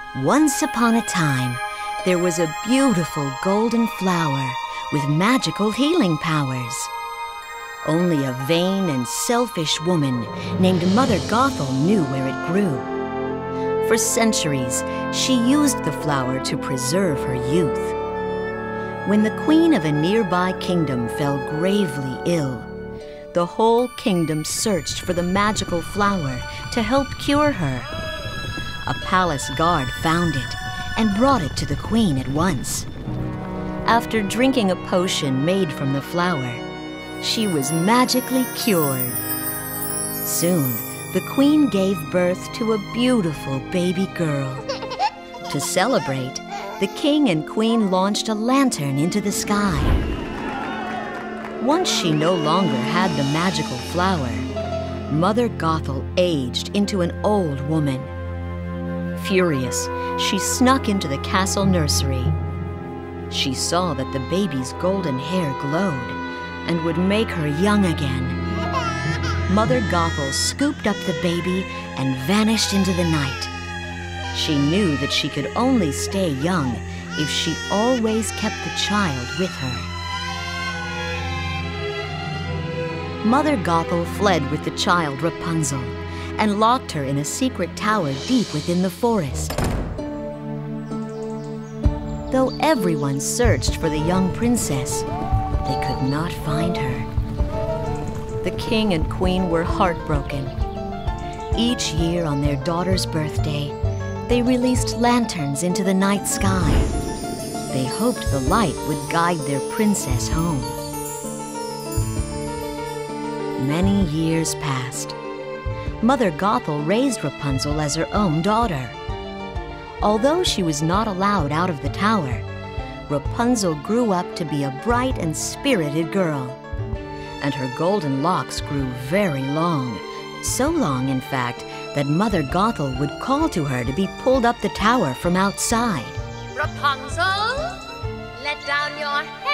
Once upon a time, there was a beautiful golden flower with magical healing powers. Only a vain and selfish woman named Mother Gothel knew where it grew. For centuries, she used the flower to preserve her youth. When the queen of a nearby kingdom fell gravely ill, the whole kingdom searched for the magical flower to help cure her. A palace guard found it and brought it to the queen at once. After drinking a potion made from the flower, she was magically cured. Soon, the queen gave birth to a beautiful baby girl. To celebrate, the king and queen launched a lantern into the sky. Once she no longer had the magical flower, Mother Gothel aged into an old woman. Furious, she snuck into the castle nursery. She saw that the baby's golden hair glowed and would make her young again. Mother Gothel scooped up the baby and vanished into the night. She knew that she could only stay young if she always kept the child with her. Mother Gothel fled with the child Rapunzel and locked her in a secret tower deep within the forest. Though everyone searched for the young princess, they could not find her. The king and queen were heartbroken. Each year on their daughter's birthday, they released lanterns into the night sky. They hoped the light would guide their princess home. Many years passed. Mother Gothel raised Rapunzel as her own daughter. Although she was not allowed out of the tower, Rapunzel grew up to be a bright and spirited girl. And her golden locks grew very long, so long, in fact, that Mother Gothel would call to her to be pulled up the tower from outside. Rapunzel, let down your hair.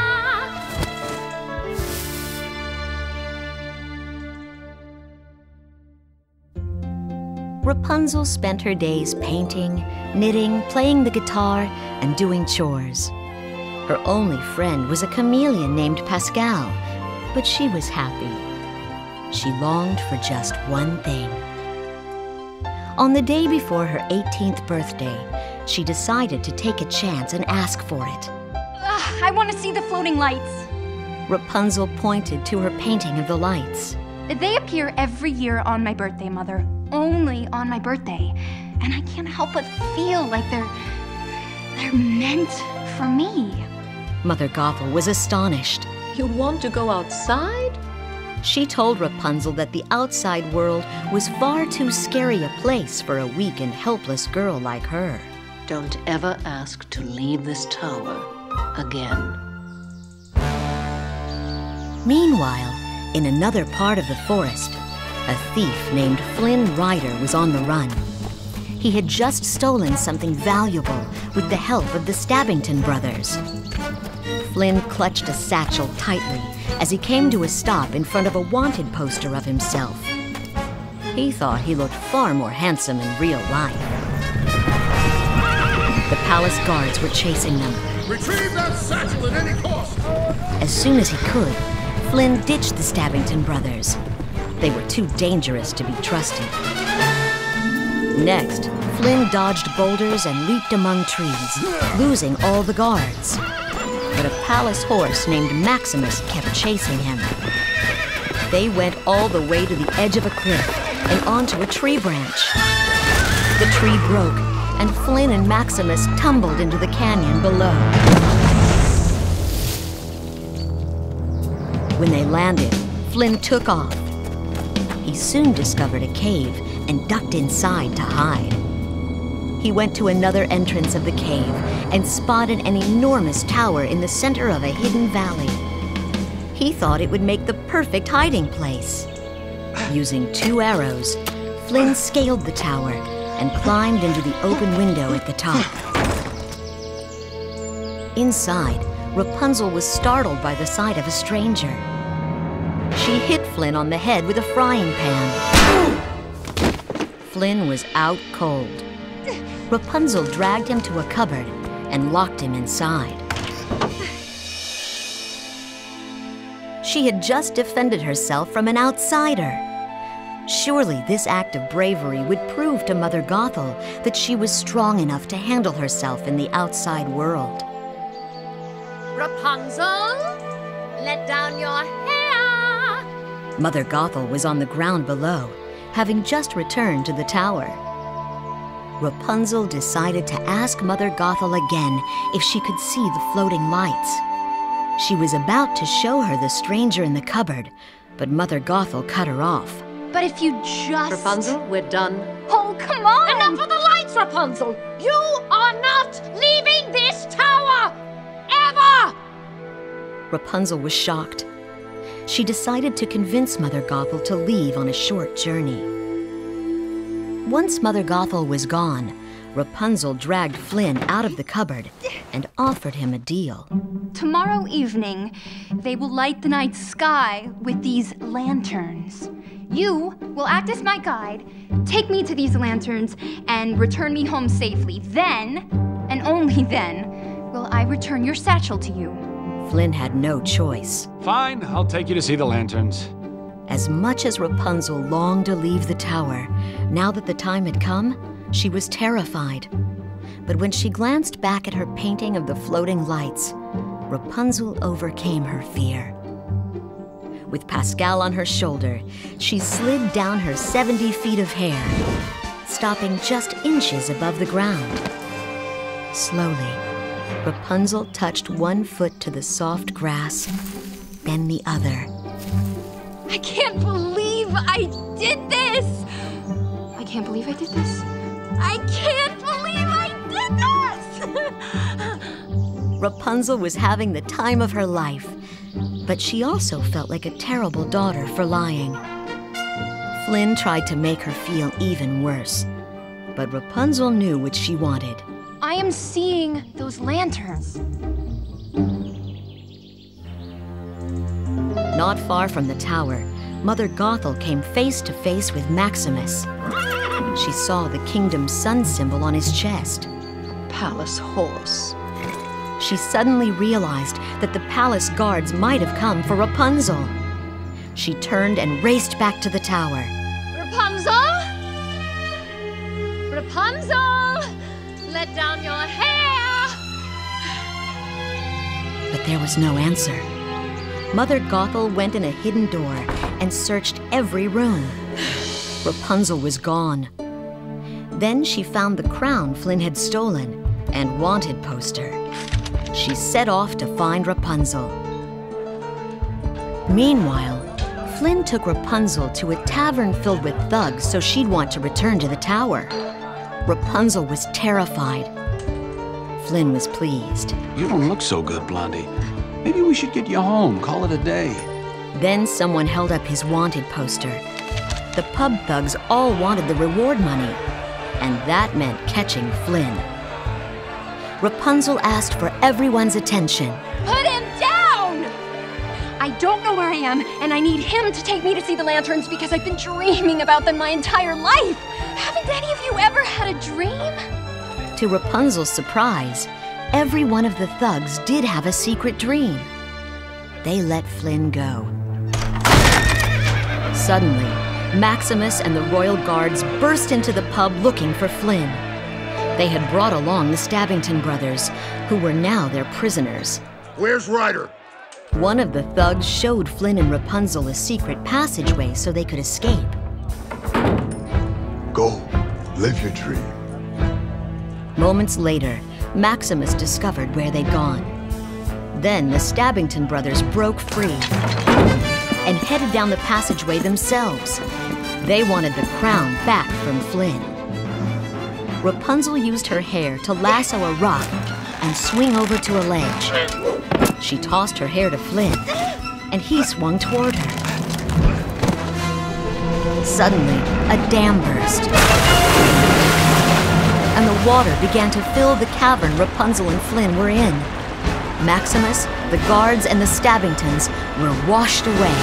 Rapunzel spent her days painting, knitting, playing the guitar, and doing chores. Her only friend was a chameleon named Pascal, but she was happy. She longed for just one thing. On the day before her 18th birthday, she decided to take a chance and ask for it. I want to see the floating lights. Rapunzel pointed to her painting of the lights. They appear every year on my birthday, Mother. Only on my birthday. And I can't help but feel like they're meant for me. Mother Gothel was astonished. You want to go outside? She told Rapunzel that the outside world was far too scary a place for a weak and helpless girl like her. Don't ever ask to leave this tower again. Meanwhile, in another part of the forest, a thief named Flynn Rider was on the run. He had just stolen something valuable with the help of the Stabbington brothers. Flynn clutched a satchel tightly as he came to a stop in front of a wanted poster of himself. He thought he looked far more handsome in real life. The palace guards were chasing them. Retrieve that satchel at any cost! As soon as he could, Flynn ditched the Stabbington brothers. They were too dangerous to be trusted. Next, Flynn dodged boulders and leaped among trees, losing all the guards. But a palace horse named Maximus kept chasing him. They went all the way to the edge of a cliff and onto a tree branch. The tree broke, and Flynn and Maximus tumbled into the canyon below. When they landed, Flynn took off. He soon discovered a cave and ducked inside to hide. He went to another entrance of the cave and spotted an enormous tower in the center of a hidden valley. He thought it would make the perfect hiding place. Using 2 arrows, Flynn scaled the tower and climbed into the open window at the top. Inside, Rapunzel was startled by the sight of a stranger. She hit Flynn on the head with a frying pan. Flynn was out cold. Rapunzel dragged him to a cupboard and locked him inside. She had just defended herself from an outsider. Surely this act of bravery would prove to Mother Gothel that she was strong enough to handle herself in the outside world. Rapunzel, let down your hair. Mother Gothel was on the ground below, having just returned to the tower. Rapunzel decided to ask Mother Gothel again if she could see the floating lights. She was about to show her the stranger in the cupboard, but Mother Gothel cut her off. But if you just... Rapunzel, we're done. Oh, come on! Enough of the lights, Rapunzel! You are not leaving this tower! Ever! Rapunzel was shocked. She decided to convince Mother Gothel to leave on a short journey. Once Mother Gothel was gone, Rapunzel dragged Flynn out of the cupboard and offered him a deal. Tomorrow evening, they will light the night sky with these lanterns. You will act as my guide, take me to these lanterns, and return me home safely. Then, and only then, will I return your satchel to you. Flynn had no choice. Fine, I'll take you to see the lanterns. As much as Rapunzel longed to leave the tower, now that the time had come, she was terrified. But when she glanced back at her painting of the floating lights, Rapunzel overcame her fear. With Pascal on her shoulder, she slid down her 70 feet of hair, stopping just inches above the ground. Slowly, Rapunzel touched one foot to the soft grass, then the other. I can't believe I did this! I can't believe I did this. I can't believe I did this! Rapunzel was having the time of her life, but she also felt like a terrible daughter for lying. Flynn tried to make her feel even worse, but Rapunzel knew what she wanted. I am seeing those lanterns. Not far from the tower, Mother Gothel came face to face with Maximus. She saw the kingdom's sun symbol on his chest. Palace horse. She suddenly realized that the palace guards might have come for Rapunzel. She turned and raced back to the tower. Rapunzel? Rapunzel! Let down your hair! But there was no answer. Mother Gothel went in a hidden door and searched every room. Rapunzel was gone. Then she found the crown Flynn had stolen and wanted poster. She set off to find Rapunzel. Meanwhile, Flynn took Rapunzel to a tavern filled with thugs so she'd want to return to the tower. Rapunzel was terrified. Flynn was pleased. You don't look so good, Blondie. Maybe we should get you home, call it a day. Then someone held up his wanted poster. The pub thugs all wanted the reward money, and that meant catching Flynn. Rapunzel asked for everyone's attention. Put him down! I don't know where I am, and I need him to take me to see the lanterns because I've been dreaming about them my entire life. Haven't any of you ever had a dream? To Rapunzel's surprise, every one of the thugs did have a secret dream. They let Flynn go. Suddenly, Maximus and the royal guards burst into the pub looking for Flynn. They had brought along the Stabbington brothers, who were now their prisoners. Where's Ryder? One of the thugs showed Flynn and Rapunzel a secret passageway so they could escape. Go, live your dream. Moments later, Maximus discovered where they'd gone. Then the Stabbington brothers broke free and headed down the passageway themselves. They wanted the crown back from Flynn. Rapunzel used her hair to lasso a rock and swing over to a ledge. She tossed her hair to Flynn, and he swung toward her. Suddenly, a dam burst, and the water began to fill the cavern Rapunzel and Flynn were in. Maximus, the guards, and the Stabbingtons were washed away.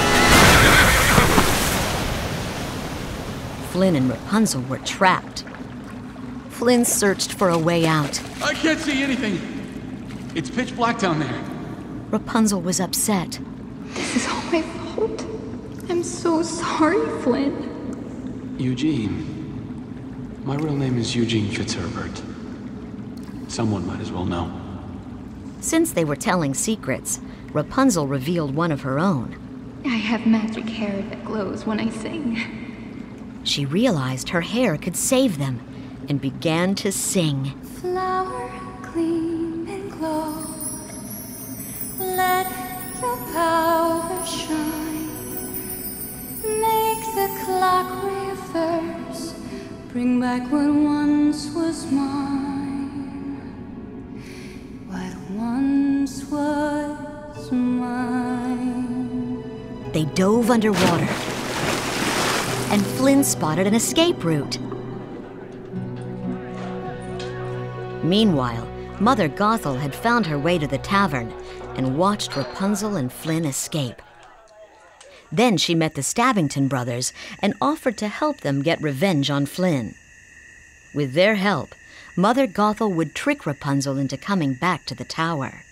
Flynn and Rapunzel were trapped. Flynn searched for a way out. I can't see anything. It's pitch black down there. Rapunzel was upset. This is all my fault. I'm so sorry, Flynn. Eugene. My real name is Eugene Fitzherbert. Someone might as well know. Since they were telling secrets, Rapunzel revealed one of her own. I have magic hair that glows when I sing. She realized her hair could save them and began to sing. Flower gleam and glow. Let your power shine. Make the clock reverse. Bring back what once was mine. What once was mine. They dove underwater, and Flynn spotted an escape route. Meanwhile, Mother Gothel had found her way to the tavern and watched Rapunzel and Flynn escape. Then she met the Stabbington brothers and offered to help them get revenge on Flynn. With their help, Mother Gothel would trick Rapunzel into coming back to the tower.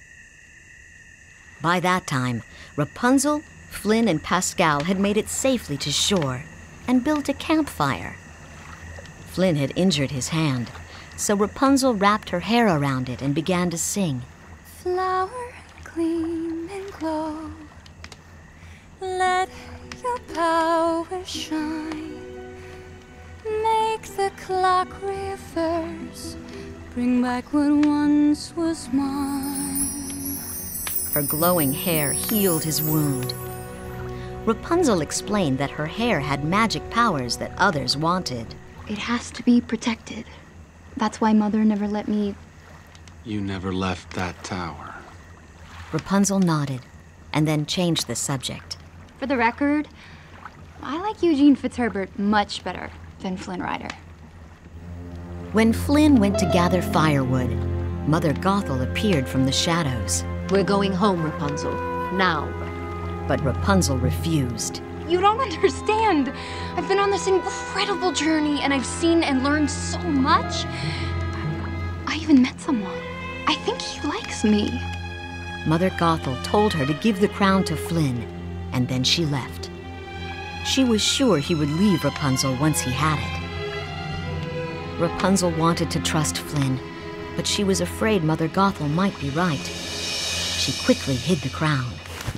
By that time, Rapunzel, Flynn, and Pascal had made it safely to shore and built a campfire. Flynn had injured his hand, so Rapunzel wrapped her hair around it and began to sing. Flower gleam and glow. Let your power shine. Make the clock reverse. Bring back what once was mine. Her glowing hair healed his wound. Rapunzel explained that her hair had magic powers that others wanted. It has to be protected. That's why Mother never let me... You never left that tower. Rapunzel nodded and then changed the subject. For the record, I like Eugene Fitzherbert much better than Flynn Rider. When Flynn went to gather firewood, Mother Gothel appeared from the shadows. We're going home, Rapunzel. Now. But Rapunzel refused. You don't understand. I've been on this incredible journey and I've seen and learned so much. I even met someone. I think he likes me. Mother Gothel told her to give the crown to Flynn, and then she left. She was sure he would leave Rapunzel once he had it. Rapunzel wanted to trust Flynn, but she was afraid Mother Gothel might be right. She quickly hid the crown.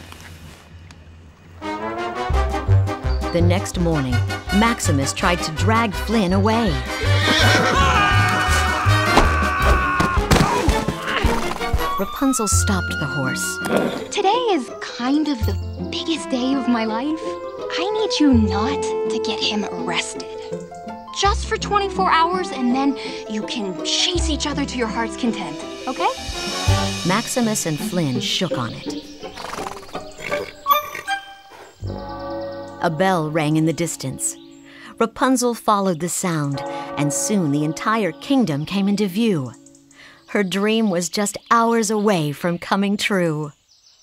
The next morning, Maximus tried to drag Flynn away. Rapunzel stopped the horse. Today is kind of the biggest day of my life. I need you not to get him arrested. Just for 24 hours, and then you can chase each other to your heart's content, okay? Maximus and Flynn shook on it. A bell rang in the distance. Rapunzel followed the sound, and soon the entire kingdom came into view. Her dream was just hours away from coming true.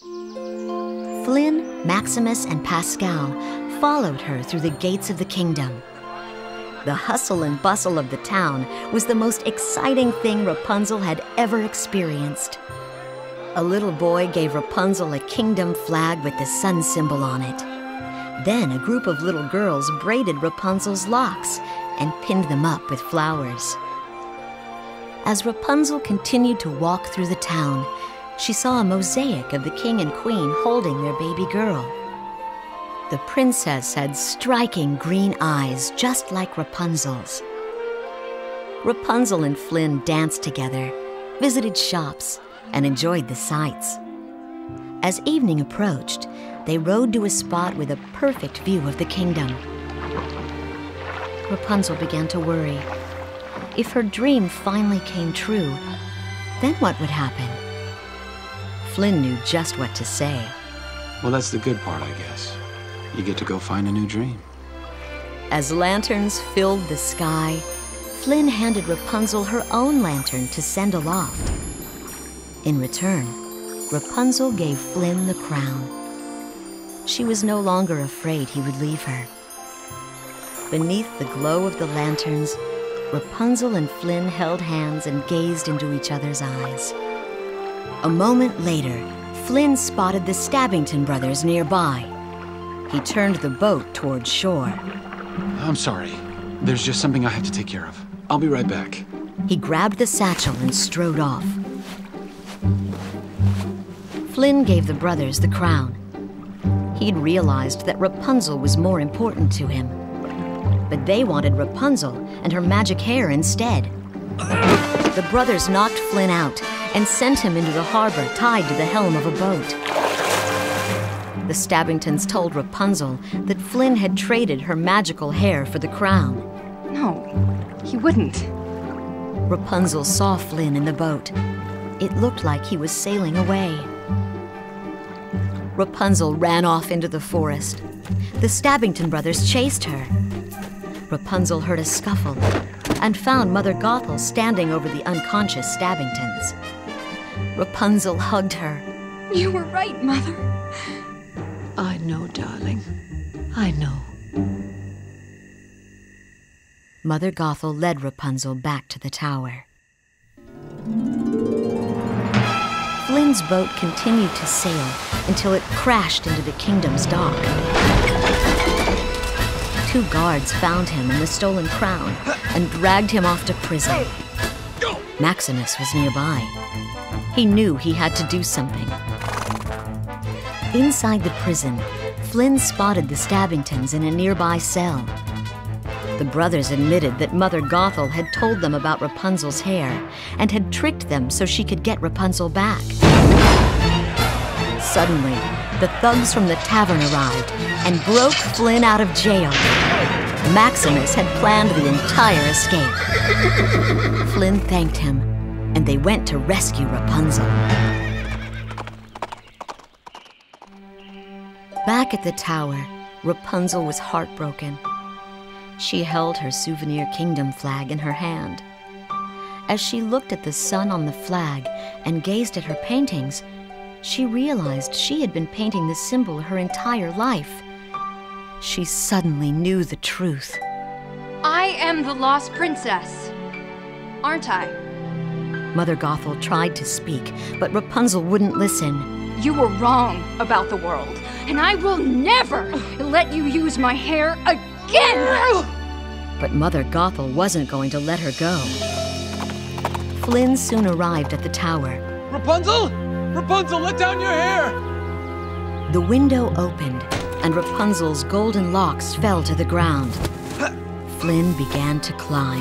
Flynn, Maximus, and Pascal followed her through the gates of the kingdom. The hustle and bustle of the town was the most exciting thing Rapunzel had ever experienced. A little boy gave Rapunzel a kingdom flag with the sun symbol on it. Then a group of little girls braided Rapunzel's locks and pinned them up with flowers. As Rapunzel continued to walk through the town, she saw a mosaic of the king and queen holding their baby girl. The princess had striking green eyes just like Rapunzel's. Rapunzel and Flynn danced together, visited shops, and enjoyed the sights. As evening approached, they rode to a spot with a perfect view of the kingdom. Rapunzel began to worry. If her dream finally came true, then what would happen? Flynn knew just what to say. Well, that's the good part, I guess. You get to go find a new dream. As lanterns filled the sky, Flynn handed Rapunzel her own lantern to send aloft. In return, Rapunzel gave Flynn the crown. She was no longer afraid he would leave her. Beneath the glow of the lanterns, Rapunzel and Flynn held hands and gazed into each other's eyes. A moment later, Flynn spotted the Stabbington brothers nearby. He turned the boat toward shore. I'm sorry. There's just something I have to take care of. I'll be right back. He grabbed the satchel and strode off. Flynn gave the brothers the crown. He'd realized that Rapunzel was more important to him. But they wanted Rapunzel and her magic hair instead. The brothers knocked Flynn out and sent him into the harbor tied to the helm of a boat. The Stabbingtons told Rapunzel that Flynn had traded her magical hair for the crown. No, he wouldn't. Rapunzel saw Flynn in the boat. It looked like he was sailing away. Rapunzel ran off into the forest. The Stabbington brothers chased her. Rapunzel heard a scuffle and found Mother Gothel standing over the unconscious Stabbingtons. Rapunzel hugged her. You were right, Mother. I know, darling. I know. Mother Gothel led Rapunzel back to the tower. Flynn's boat continued to sail until it crashed into the kingdom's dock. 2 guards found him in the stolen crown and dragged him off to prison. Maximus was nearby. He knew he had to do something. Inside the prison, Flynn spotted the Stabbingtons in a nearby cell. The brothers admitted that Mother Gothel had told them about Rapunzel's hair and had tricked them so she could get Rapunzel back. Suddenly, the thugs from the tavern arrived and broke Flynn out of jail. Maximus had planned the entire escape. Flynn thanked him, and they went to rescue Rapunzel. Back at the tower, Rapunzel was heartbroken. She held her souvenir kingdom flag in her hand. As she looked at the sun on the flag and gazed at her paintings, she realized she had been painting the symbol her entire life. She suddenly knew the truth. I am the lost princess, aren't I? Mother Gothel tried to speak, but Rapunzel wouldn't listen. You were wrong about the world, and I will never let you use my hair again! But Mother Gothel wasn't going to let her go. Flynn soon arrived at the tower. Rapunzel! Rapunzel, let down your hair! The window opened, and Rapunzel's golden locks fell to the ground. Flynn began to climb.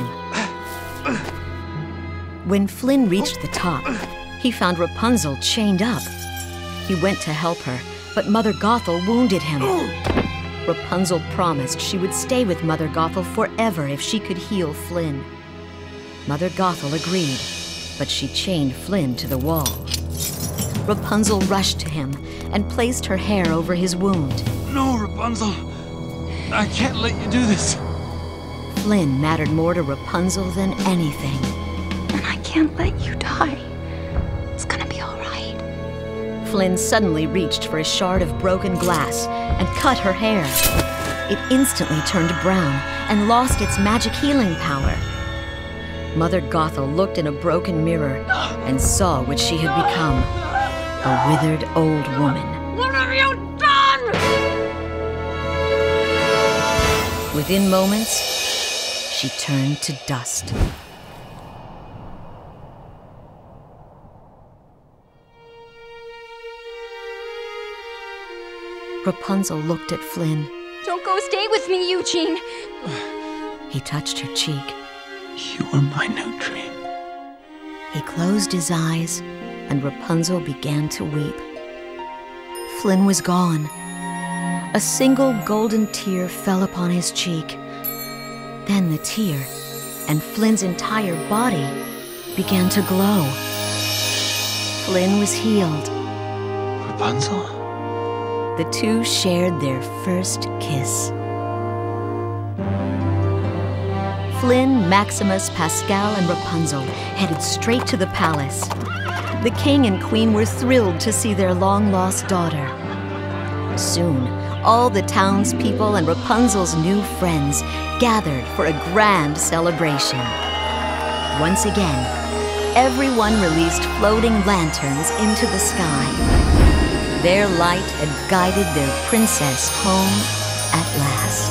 When Flynn reached the top, he found Rapunzel chained up. He went to help her, but Mother Gothel wounded him. Rapunzel promised she would stay with Mother Gothel forever if she could heal Flynn. Mother Gothel agreed, but she chained Flynn to the wall. Rapunzel rushed to him and placed her hair over his wound. No, Rapunzel. I can't let you do this. Flynn mattered more to Rapunzel than anything. And I can't let you die. It's gonna be all right. Flynn suddenly reached for a shard of broken glass and cut her hair. It instantly turned brown and lost its magic healing power. Mother Gothel looked in a broken mirror and saw what she had become. A withered old woman. What have you done? Within moments, she turned to dust. Rapunzel looked at Flynn. Don't go, stay with me, Eugene. He touched her cheek. You are my new dream. He closed his eyes, and Rapunzel began to weep. Flynn was gone. A single golden tear fell upon his cheek. Then the tear and Flynn's entire body began to glow. Flynn was healed. Rapunzel? The two shared their first kiss. Flynn, Maximus, Pascal, and Rapunzel headed straight to the palace. The king and queen were thrilled to see their long-lost daughter. Soon, all the townspeople and Rapunzel's new friends gathered for a grand celebration. Once again, everyone released floating lanterns into the sky. Their light had guided their princess home at last.